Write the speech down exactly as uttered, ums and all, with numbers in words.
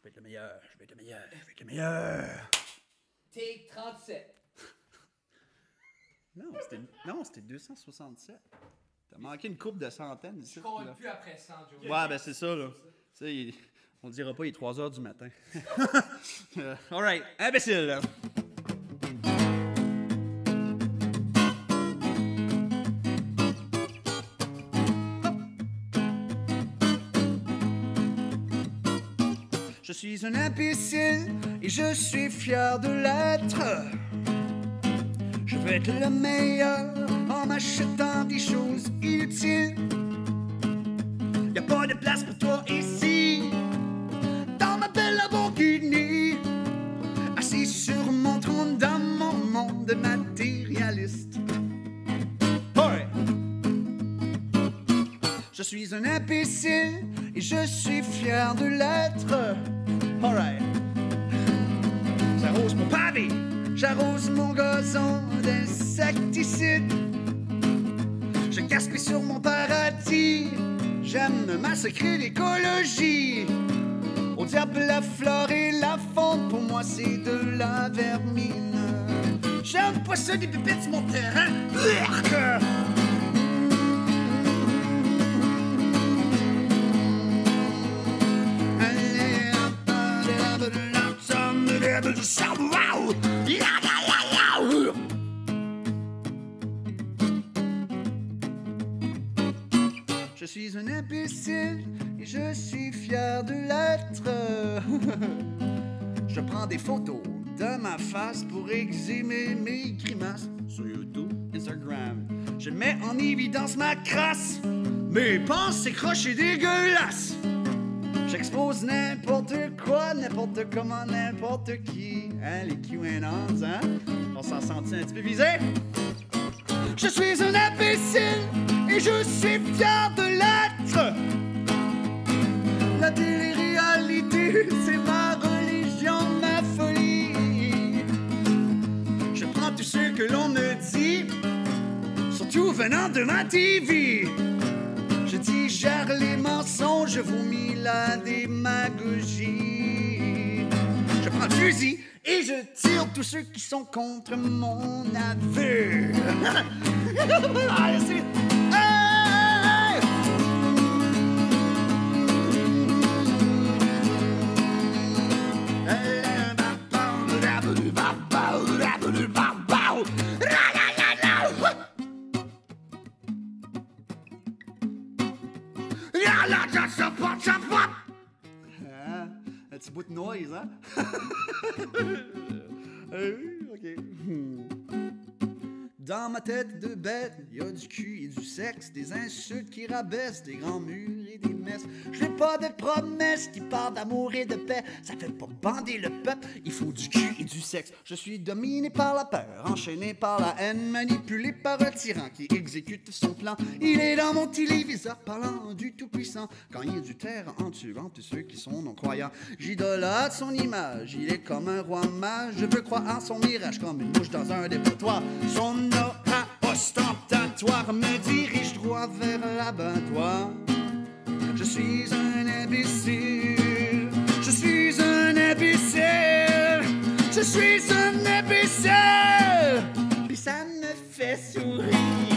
vais être le meilleur, je vais être le meilleur, je vais être le meilleur. Take trente-sept. Non, c'était non, c'était deux cent soixante-sept. T'as manqué une coupe de centaines ici. Je compte plus après cent, Joe. Ouais, ben c'est ça, là. Tu sais, il- on le dira pas, il est trois heures du matin. euh, Alright, imbécile, là. Je suis un imbécile et je suis fier de l'être. Je veux être le meilleur en m'achetant des choses inutiles. Y'a pas de place pour toi ici, dans ma belle Lamborghini, assis sur mon trône dans mon monde matérialiste. Ouais. Je suis un imbécile et je suis fier de l'être. Alright. J'arrose mon pavé, j'arrose mon gazon d'insecticides. Je gaspille sur mon paradis, j'aime massacrer l'écologie. Au diable la flore et la faune, pour moi c'est de la vermine. J'aime posséder des pépites sur mon terrain. Urgh! Je suis un imbécile et je suis fier de l'être. Je prends des photos de ma face pour exhumer mes grimaces sur YouTube, Instagram. Je mets en évidence ma crasse, mes pensées croches et dégueulasses. J'expose n'importe quoi, n'importe comment, n'importe qui. Hein, les QAnons, hein? On s'en sentit un petit peu visé? Je suis un imbécile et je suis fier de l'être. La télé-réalité, c'est ma religion, ma folie. Je prends tout ce que l'on me dit, surtout venant de ma T V. Je digère les mensonges, je vomis la démagogie. Je prends le fusil et je tire tous ceux qui sont contre mon aveu. Allez, c'est... Hey! Ah, un petit bout de noise, hein? euh, ok. Dans ma tête de bête, y a du cul et du sexe, des insultes qui rabaissent, des grands murs et des messes. Je fais pas de promesses qui parlent d'amour et de paix, ça fait pas bander le peuple, il faut du cul et du sexe. Je suis dominé par la peur, enchaîné par la haine, manipulé par un tyran qui exécute son plan. Il est dans mon téléviseur parlant du tout-puissant, quand il y a du terre en tuant tous ceux qui sont non-croyants. J'idolâtre son image, il est comme un roi mage, je veux croire en son mirage comme une mouche dans un dépotoir. Son aura ostentatoire me dirige droit vers l'abattoir. Je suis un imbécile, je suis un imbécile, je suis un imbécile, puis ça me fait sourire.